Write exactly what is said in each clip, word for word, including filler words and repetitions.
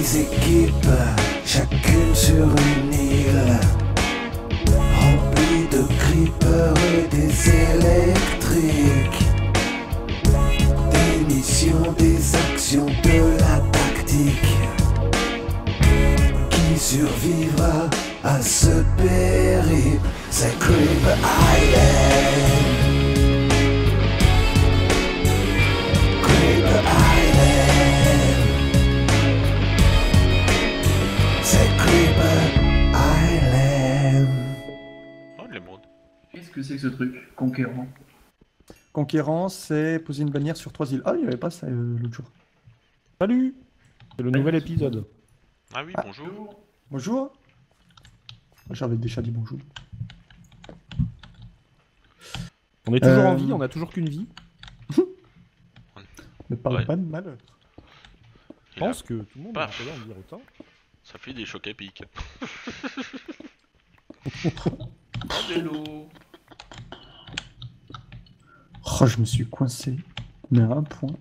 dix équipes, chacune sur une île, remplie de creepers et des électriques. Des missions, des actions, de la tactique. Qui survivra à ce périple? C'est Creeper Island. Creeper Island. C'est Creeper Island. Oh, l'émeraude. Qu'est-ce que c'est que ce truc? Conquérant. Conquérant, c'est poser une bannière sur trois îles. Ah, il n'y avait pas ça euh, l'autre jour. Salut. C'est le nouvel épisode. Ah oui, Ah. bonjour. Bonjour. J'avais déjà dit bonjour. On est toujours Euh, en vie, on a toujours qu'une vie. Ne parle Ouais. pas de mal. Je Il a- pense que tout le monde a Paf. pas en dire autant. Ça fait des chocs épiques. Oh, vélo. Oh, je me suis coincé. Mais à un point.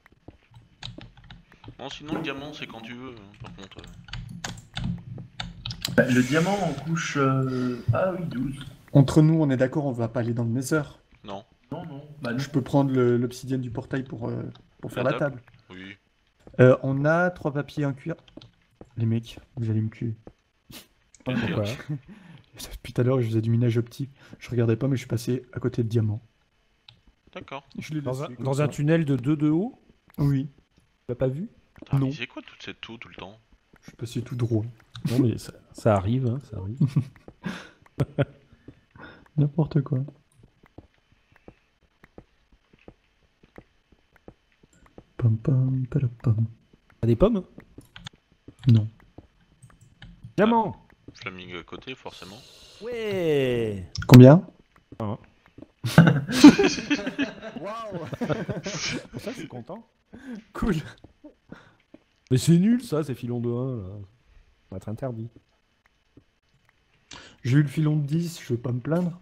Bon, sinon, le diamant, c'est quand tu veux. hein, Par contre. euh. Bah, le diamant en couche... euh, Ah oui, douze. Entre nous, on est d'accord, on va pas aller dans le Nether. Non. Non, non. Bah non. Je peux prendre le- l'obsidienne du portail pour, euh, pour faire La la table. Oui. Euh, on a trois papiers en cuir. Les mecs, vous allez me tuer. Pourquoi? Depuis tout à l'heure, je faisais du minage optique. Je regardais pas, mais je suis passé à côté de diamant. D'accord. Je l'ai Dans, un, laissé comme dans ça. un tunnel de deux de haut? Oui, Tu l'as pas vu? Putain, Non. mais c'est quoi toute cette toux tout le temps? je suis passé tout droit. Non mais ça, ça arrive, hein, ça arrive. N'importe quoi. Pam pam padapam. T'as des pommes? Non. Diamant! Flaming à côté, forcément. Ouais! Combien? Waouh! Pour ça, je suis content. Cool. Mais c'est nul ça, ces filons de un là. Ça va être interdit. J'ai eu le filon de dix, je vais pas me plaindre.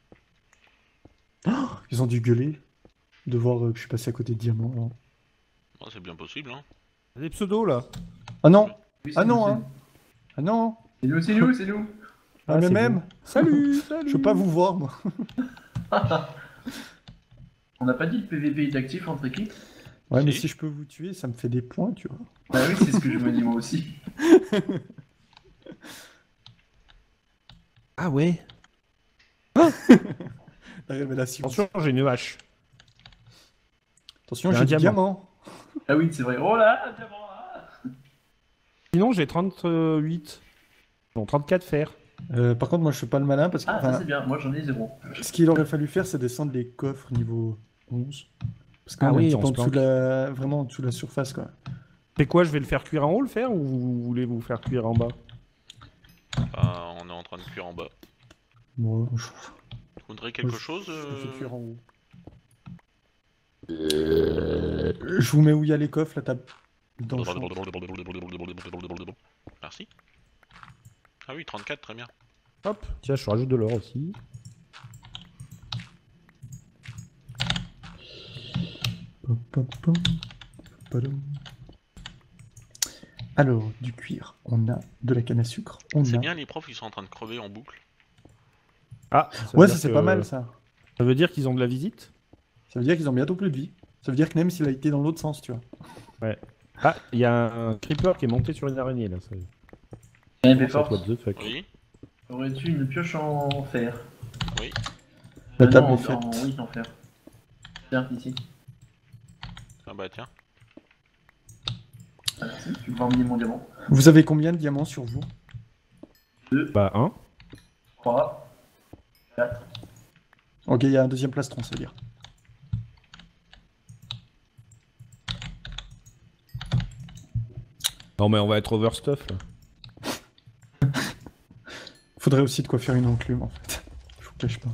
Oh, ils ont dû gueuler de voir euh, que je suis passé à côté de diamant. hein. Oh, c'est bien possible, hein. T'as des pseudos là? Ah non! Oui, c'est Ah nous, non, c'est hein! Ah non! C'est nous, c'est nous, c'est nous. Ah, Ah, mais c'est même! bon. Salut! Salut! Je veux pas vous voir, moi. On n'a pas dit le P V P est actif entre équipes? Ouais, mais Si. si je peux vous tuer, ça me fait des points, tu vois. Bah oui, c'est ce que je me dis moi aussi. Ah ouais! La révélation. Attention, j'ai une hache. Attention, Il y a j'ai un du diamant. Ah oui, c'est vrai. Oh là, diamant là. Sinon, j'ai trente-huit. Non, trente-quatre fer. Euh, par contre, moi, je suis pas le malin parce que Ah, ça enfin, c'est bien. Moi j'en ai zéro. ce qu'il aurait fallu faire, c'est descendre les coffres niveau onze. Parce qu'on Ah est oui, un petit on peu en se dessous de la... vraiment en dessous de la surface, quoi. C'est quoi, je vais le faire cuire en haut le fer ou vous voulez vous faire cuire en bas? Bah, on est en train de cuire en bas. Moi, je... Tu voudrais quelque je- chose je le euh, fais cuire en haut. Je vous mets où il y a les coffres, la table. Dans le champ. Merci. Ah oui, trente-quatre, très bien. Hop, tiens, je rajoute de l'or aussi. Pom, pom, pom, padam. Alors, du cuir, on a de la canne à sucre, on C'est a... bien, les profs, ils sont en train de crever en boucle. Ah, ça veut Ouais, dire ça c'est que- pas mal, ça. Ça veut dire qu'ils ont de la visite? Ça veut dire qu'ils ont bientôt plus de vie. Ça veut dire que même s'il a été dans l'autre sens, tu vois. Ah, il y a un creeper qui est monté sur une araignée là. Ça... Eh, mais Ça, force. what the fuck. Oui. Aurais-tu une pioche en fer? La Euh, table non, est en- faite. en- Oui, en fer. Tiens, ici. Ah bah tiens. Ah, merci. Tu peux emmener mon diamant. Vous avez combien de diamants sur vous? Bah, un. trois, quatre. Ok, il y a un deuxième plastron, ça veut dire. Non, mais on va être overstuff là. Faudrait aussi de quoi faire une enclume, en fait. Je vous cache pas.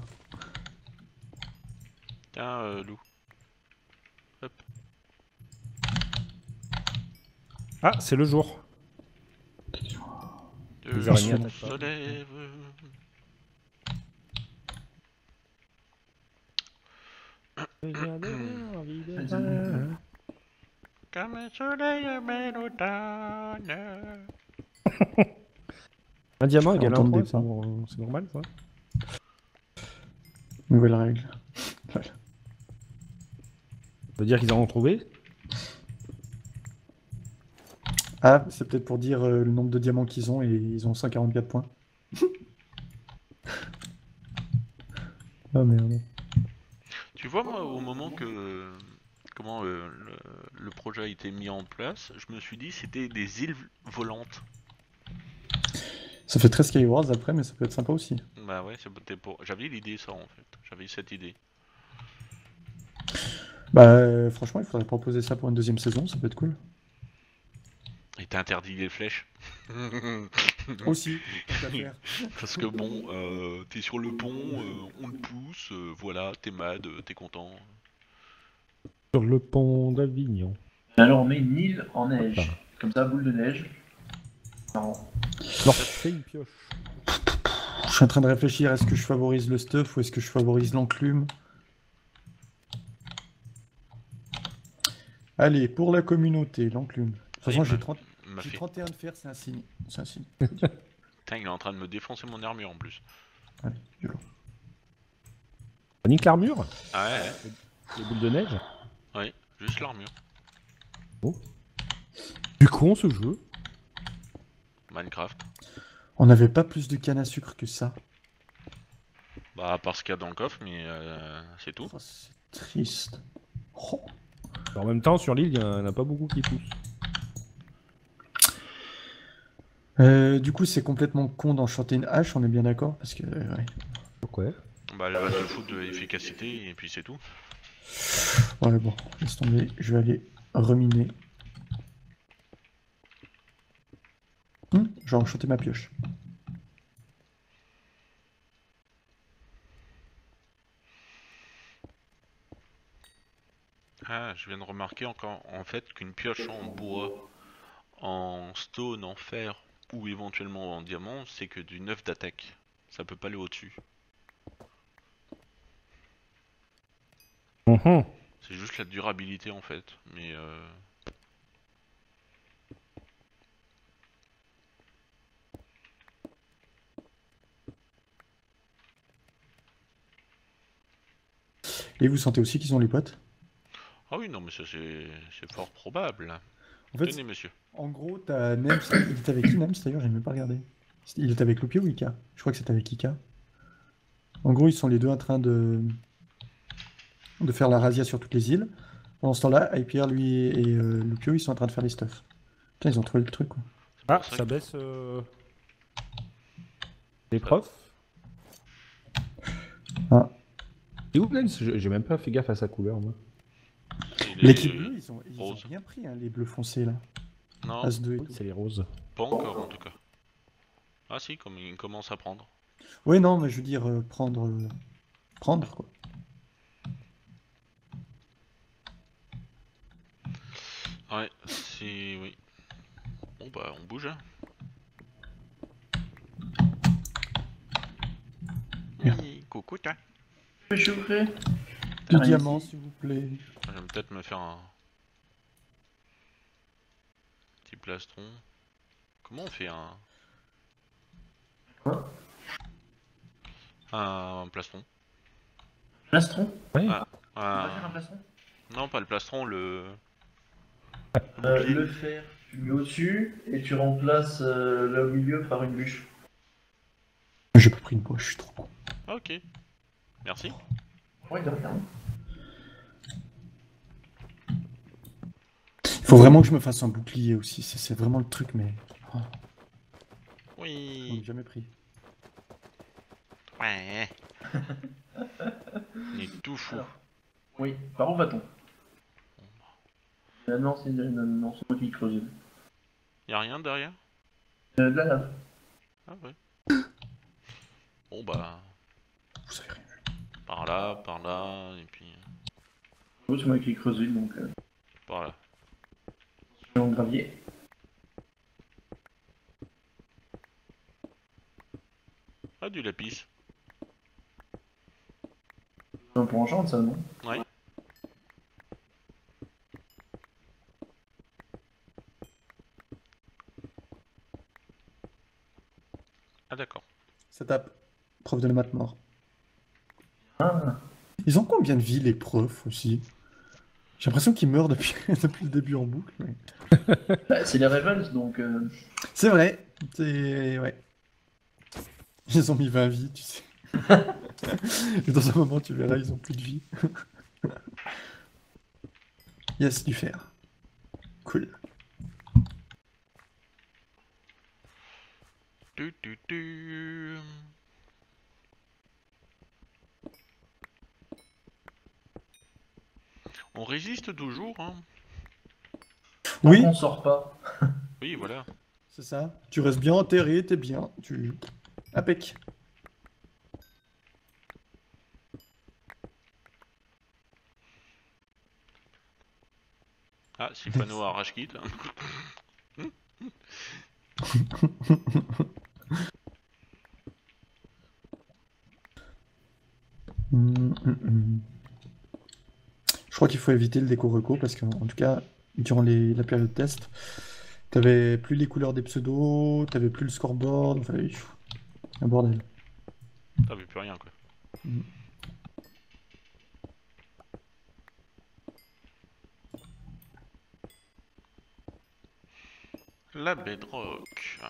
Tiens, euh, loup. Hop. Ah, c'est le jour. Le Les jour araignées attaquent se pas. lève. Comme un soleil bel automne. Un diamant égale un Entendre point, des c'est pas. nor- c'est normal ça. Nouvelle règle. Voilà. Ça veut dire qu'ils en ont trouvé. Ah, c'est peut-être pour dire euh, le nombre de diamants qu'ils ont et ils ont cent quarante-quatre points. Ah merde. Tu vois, moi, au moment que comment euh, le, le projet a été mis en place, je me suis dit c'était des îles volantes. Ça fait très Skywars après, mais ça peut être sympa aussi. Bah ouais, c'était pour. J'avais l'idée ça en fait. J'avais cette idée. Bah euh, franchement, il faudrait proposer ça pour une deuxième saison, ça peut être cool. Et t'as interdit les flèches. Aussi, tant qu'à faire. Parce que bon, euh, t'es sur le pont, euh, on te pousse, euh, voilà, t'es mad, euh, t'es content. Sur le pont d'Avignon. Et alors on met une île en neige. Hop là. Comme ça, boule de neige. Marrant. Alors, fais une pioche. Je suis en train de réfléchir, est-ce que je favorise le stuff ou est-ce que je favorise l'enclume? Allez, pour la communauté, l'enclume. De toute façon, Oui, j'ai m'a- trente m'a j'ai fait. trente et un de fer, c'est un signe. C'est un signe. Putain, il est en train de me défoncer mon armure en plus. Allez, violent. On nique l'armure. Ah ouais, Les boules de neige. ouais, ouais, juste l'armure. Du con ce jeu. Minecraft. On n'avait pas plus de canne à sucre que ça. Bah, à part ce qu'il y a dans le coffre, mais euh, c'est tout. Oh, c'est triste. Oh. En même temps, sur l'île, il n'y en a pas beaucoup qui poussent. Euh, du coup, c'est complètement con d'enchanter une hache, on est bien d'accord? Parce que, euh, ouais. Pourquoi? Bah, elle va te foutre de l'efficacité et puis c'est tout. Ouais, bon, laisse tomber. Je vais aller reminer. Hum, je vais enchanter ma pioche. Ah, je viens de remarquer encore en fait qu'une pioche en bois, en stone, en fer ou éventuellement en diamant, c'est que du neuf d'attaque. Ça peut pas aller au-dessus. Mhm. C'est juste la durabilité en fait. Mais euh... Et vous sentez aussi qu'ils ont les potes? Ah oui, non, mais ça c'est c'est fort probable. En fait, Tenez, monsieur. en gros, t'as Nems. Il était avec qui, Nems d'ailleurs? J'ai même pas regardé. Il était avec Loupio ou Ika? Je crois que c'était avec Ika. En gros, ils sont les deux en train de, de faire la razzia sur toutes les îles. Pendant ce temps-là, Hyper, lui et euh, Loupio, ils sont en train de faire les stuff. Putain, ils ont trouvé le truc, quoi. Ah, pour ça ça que- baisse euh... les profs. Ah. Et où Lens? J'ai j'ai même pas fait gaffe à sa couleur, moi. Il est- L'équipe bleue, ils ont, ils ont rose. bien pris, hein, les bleus foncés, là. Non, As deux et tout. C'est les roses. pas encore en tout cas. Ah si, comme il commence à prendre. Ouais, non, mais je veux dire, euh, prendre... euh, prendre, quoi. Ouais, c'est... oui. Bon bah, on bouge. Hein. Merde. Oui, coucou toi. Je suis prêt. Deux Ah, diamants, ici. s'il vous plaît. Je vais peut-être me faire un... petit plastron. Comment on fait un... Quoi? Un plastron. Plastron? Ouais. Ah. On va faire un Un... plastron? Non, pas le plastron, le... Euh, le fer, tu le mets au-dessus et tu remplaces euh, là au milieu par une bûche. J'ai pas pris une poche, je suis trop con. Ah, ok. Merci. Ouais, de rien. Faut vraiment que je me fasse un bouclier aussi, c'est c'est vraiment le truc, mais... Oh, j'en ai Oui. jamais pris. Ouais. On est tout fou. Alors. Oui, par où va-t-on? Euh, non, c'est non, non, c'est moi qui creuse. Y'a rien derrière? Euh, de la lave. Ah ouais. Bon bah... Vous savez rien. Par là, par là, et puis... Oh, c'est moi qui ai creusé, donc euh, par là. je suis en gravier. Ah, du lapis. Un pour enchant, ça, non? Ouais. Ah d'accord. Ça tape. Prof de la maths mort. Ah, Ils ont combien de vie les profs aussi? J'ai l'impression qu'ils meurent depuis, depuis le début en boucle. mais- bah, c'est les Ravens, donc... euh, C'est vrai. C'est... Ouais. Ils ont mis vingt vies, tu sais. Et dans un moment, tu verras, ils ont plus de vie. Yes, du fer. Cool. Tu, tu, tu. On résiste toujours, hein. tant Oui, qu'on sort pas. Oui, voilà. c'est ça. Tu restes bien enterré, t'es bien. Tu... Impec. Ah, Sylphano arrache quitte. Hum, hum, hum. Je crois qu'il faut éviter le déco-reco parce qu'en en tout cas, durant les- la période test, t'avais plus les couleurs des pseudos, t'avais plus le scoreboard, enfin, pff, un bordel. T'avais plus rien, quoi. Mm. La bedrock.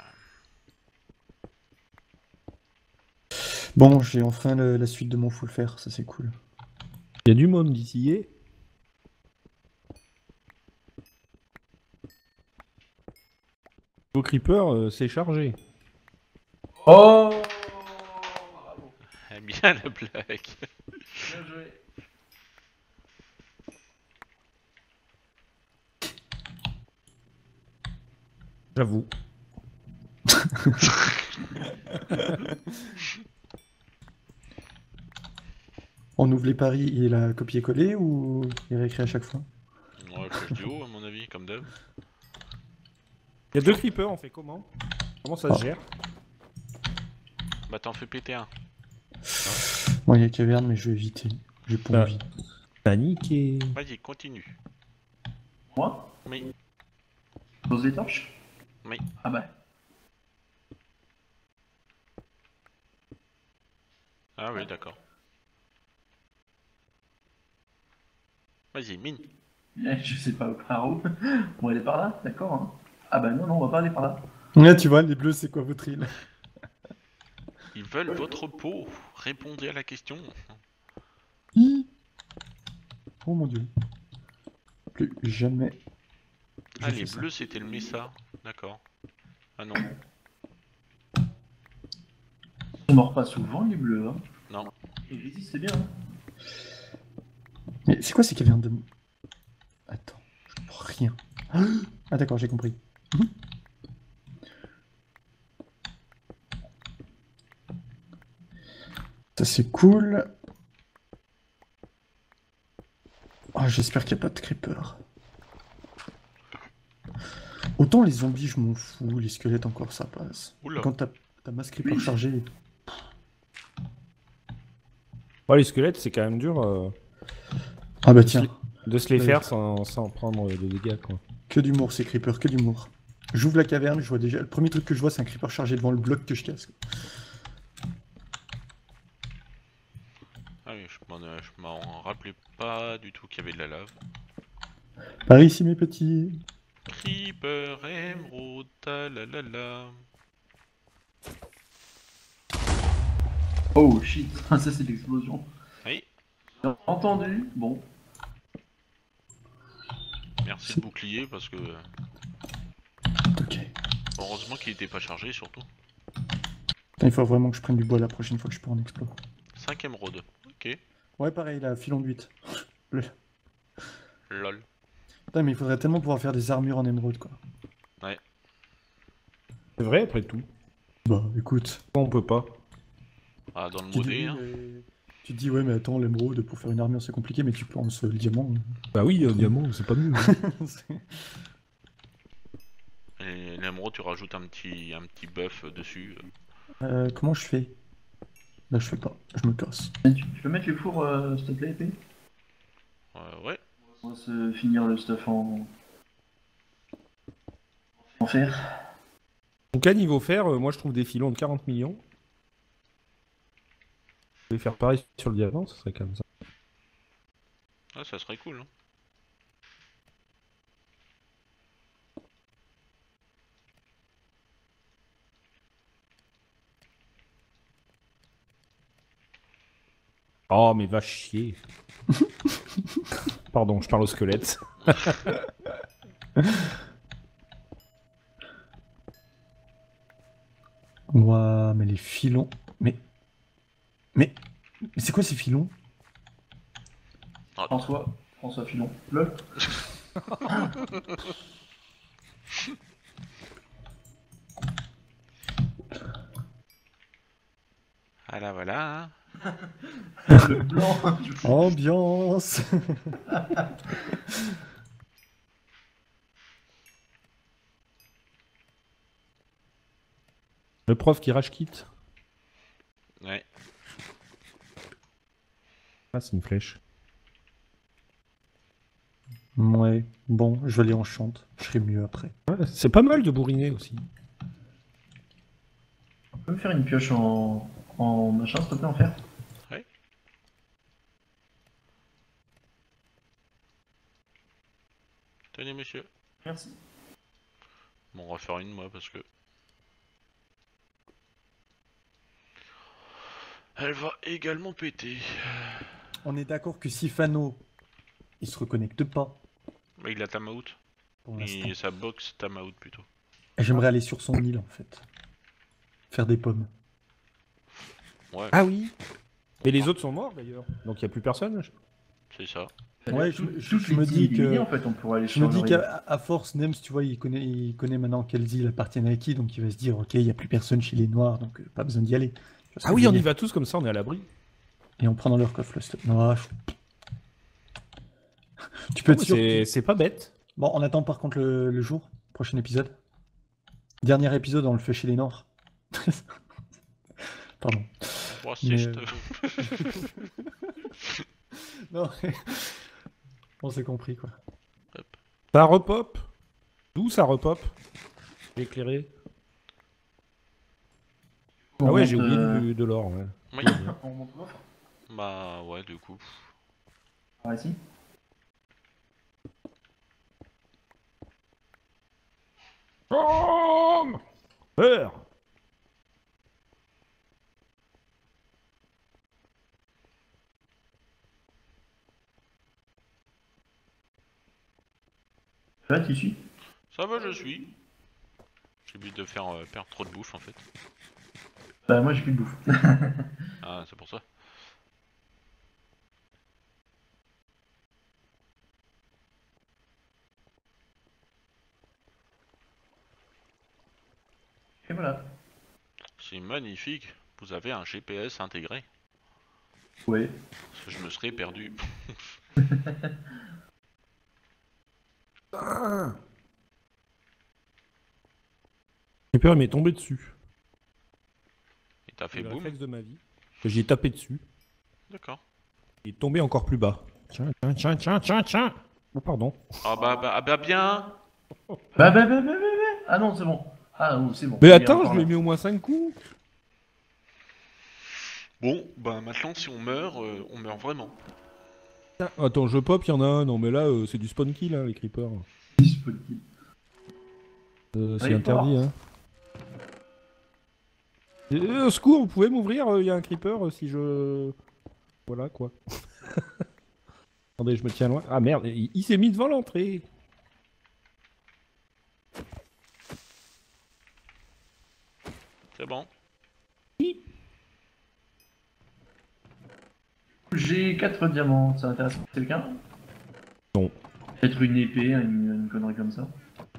Bon, j'ai enfin le- la suite de mon full fer, ça c'est cool. Il y a du monde d'ici. Vos creepers, euh, c'est chargé. Oh, bravo, Eh bien la blague. bien joué. J'avoue. On ouvre les paris et la copier-coller ou les réécrire à chaque fois? Ouais, flash duo à mon avis, comme d'hab. Il y a deux creepers, on fait comment? Comment ça se Ah. gère? Bah t'en fais péter un. Bon, il y a caverne, mais je vais éviter. J'ai pas Ah. envie. Paniqué. Vas-y, continue. Moi, Oui. pose les torches. Oui. Ah bah, Ah oui, d'accord. Vas-y, mine. eh, je sais pas par où. On va aller par là, d'accord hein. Ah bah non, non, on va pas aller par là. Ouais, tu vois, les bleus, c'est quoi votre île? Ils veulent votre peau. Répondez à la question. Hi. Oh mon dieu. Plus jamais. je Ah, fais les ça. bleus, c'était le Mesa. D'accord. Ah non. On mord pas souvent les bleus, hein. Non. Ils résistent bien. Hein. Mais c'est quoi ces cavernes de... Attends, je comprends rien. Ah d'accord, j'ai compris. Mhm. Ça c'est cool. Oh, j'espère qu'il n'y a pas de creeper. Autant les zombies, je m'en fous, les squelettes encore, ça passe. Oula. Quand t'as ta masse creeper chargée, Ouais, les squelettes, c'est quand même dur euh, ah bah de, se tiens, les, de se les Ouais. faire sans, sans prendre de dégâts, quoi. que d'humour ces creepers, que d'humour. J'ouvre la caverne, je vois déjà... Le premier truc que je vois, c'est un creeper chargé devant le bloc que je casse. Ah oui, je m'en euh, je m'en rappelais pas du tout qu'il y avait de la lave. Par ici mes petits. Creeper, émeraude, ta la la la. Oh shit, ça c'est l'explosion. Oui, J'ai entendu, bon. merci le bouclier parce que euh, Ok. heureusement qu'il était pas chargé surtout. Putain, il faut vraiment que je prenne du bois la prochaine fois que je pars en explo. cinq émeraudes. Ok. Ouais, pareil, là, filon de huit. Le- Lol. Putain, mais il faudrait tellement pouvoir faire des armures en émeraude, quoi. C'est vrai, après tout. Bah, écoute. Pourquoi on peut pas? Ah, dans le Tu dis, modé, oui, hein. mais- tu te dis, ouais, mais attends, l'émeraude, pour faire une armure, c'est compliqué, mais tu penses euh, le diamant. Bah oui, un diamant, c'est pas mieux. C'est- Et l'émeraude, tu rajoutes un petit, un petit buff dessus. euh, comment je fais? Là, je fais pas. Je me casse. Tu, tu peux mettre les fours, euh, s'il te plaît, épée. Euh, ouais. On va se finir le stuff en... en fer. Donc à niveau fer, euh, moi je trouve des filons de quarante millions. Je vais faire pareil sur le diamant, ça serait comme ça. Ah, ça serait cool. Hein. Oh mais va chier. Pardon, je parle au squelette. Ouah, mais les filons. Mais. Mais. Mais c'est quoi ces filons? François, François Filon. Le. Voilà, voilà. Hein. Le blanc. Ambiance. Le prof qui rage quitte. Ouais. Ah, c'est une flèche. Ouais, bon, je vais aller en chante. Je serai mieux après. Ouais, c'est pas mal de bourriner aussi. On peut me faire une pioche en, en machin, s'il te plaît, en fer? Tenez, monsieur. Merci. Bon, on va faire une moi parce que. Elle va également péter. On est d'accord que si Fano, il se reconnecte pas Mais il a Tamaout. pour l'instant. Et sa box Tamaout plutôt. J'aimerais aller sur son île en fait. Faire des pommes. Ouais, Ah oui. Et les autres sont morts d'ailleurs. Donc il n'y a plus personne. c'est ça. Ouais, je, Tout- je- toutes je me les dis îles éliminées, que. en fait, on pourrait aller Je me sur dis le qu'à à force, Nems, tu vois, il connaît, il connaît maintenant quelles îles appartiennent à qui, donc il va se dire, ok, il n'y a plus personne chez les Noirs, donc euh, pas besoin d'y aller. Tu vois ce Ah que oui, je veux on y dire. va tous comme ça, on est à l'abri. Et on prend dans leur coffre le stuff. Non, je- Tu peux être sûr. C'est c'est pas bête. Bon, on attend par contre le, le jour, prochain épisode. Dernier épisode, on le fait chez les Noirs. Pardon. Bon, c'est Mais, je euh, te- Non, on s'est compris quoi. Ça repop. D'où ça repop? Éclairé. On Ah ouais, monte, j'ai oublié euh, du- de l'or. Ouais. Oui. On monte l'offre. Bah ouais, du coup. Par ici. Oh Peur. Là, tu suis. Ça va, je suis. J'ai oublié de faire euh, perdre trop de bouffe en fait. Bah, moi, j'ai plus de bouffe. Ah, c'est pour ça. Et voilà. C'est magnifique. Vous avez un G P S intégré. Ouais. Parce que je me serais perdu. Creeper il m'est tombé dessus. Et t'as fait C'est le boum. réflexe de ma vie. J'ai tapé dessus. D'accord. Il est tombé encore plus bas. Tiens, tiens, tiens, tiens, tiens, tiens. Oh pardon. Ah bah, bah, ah bah bien. Bah, bah, bah, bah, bah, bah. Ah non, c'est bon. Ah non, c'est bon. Mais Il est attends, encore je lui ai là. mis au moins cinq coups. Bon, bah maintenant si on meurt, euh, on meurt vraiment. Tiens, attends, je pop, il y en a un. Non mais là, euh, c'est du spawn kill, hein, les creepers. Disponible. Euh, c'est Oui, interdit, hein. Euh, au secours, vous pouvez m'ouvrir, il y a un creeper euh, si je... Voilà, quoi. Attendez, je me tiens loin. Ah merde, il, il s'est mis devant l'entrée. C'est bon. J'ai quatre diamants, ça intéresse quelqu'un? Non. Peut-être une épée, une, une connerie comme ça.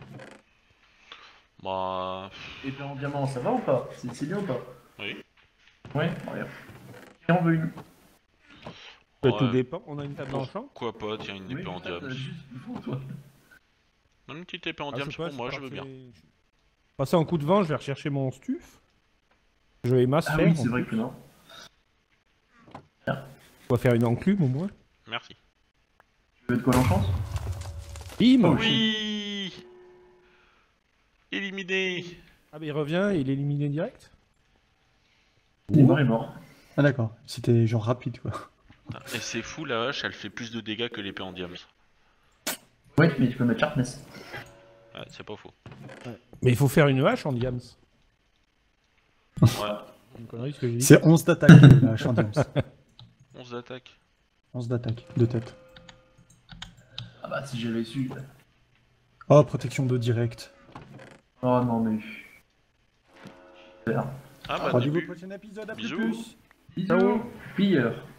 Bah... Épée en diamant, ça va ou pas? C'est c'est bien ou pas? Oui. Ouais, regarde. Et on veut une. Bah, Ouais. Tout dépend, on a une table d'enchant. Pourquoi pas, tiens, une épée Oui, en mais toi, diams. t'as juste pour toi. Non, une petite épée en Ah, diams je sais pas, pour moi, je je veux suis bien. parti- Passer en coup de vent, je vais rechercher mon stuf. Je vais masse Ah faire. oui, en c'est vrai plus. que non. On va faire une enclume au moins. Merci. Tu veux de quoi l'enchance? Bim Oh, Oui. Éliminé. Ah bah il revient, il est éliminé direct. Il est mort, il est mort. Ah d'accord, c'était genre rapide quoi. Et c'est fou, la hache, elle fait plus de dégâts que l'épée en diams. Ouais, mais tu peux mettre sharpness. Ouais, c'est pas faux. Mais il faut faire une hache en diams. Ouais, Une connerie, ce que j'ai dit. C'est onze d'attaque euh, la hache en diams. onze d'attaque. onze d'attaque, de tête. Ah bah si j'avais su. Oh, protection de direct. Oh non mais... Super. Ah bah, Rendez-vous au début. prochain épisode, à plus Bisous. plus. Bisous. Pilleur.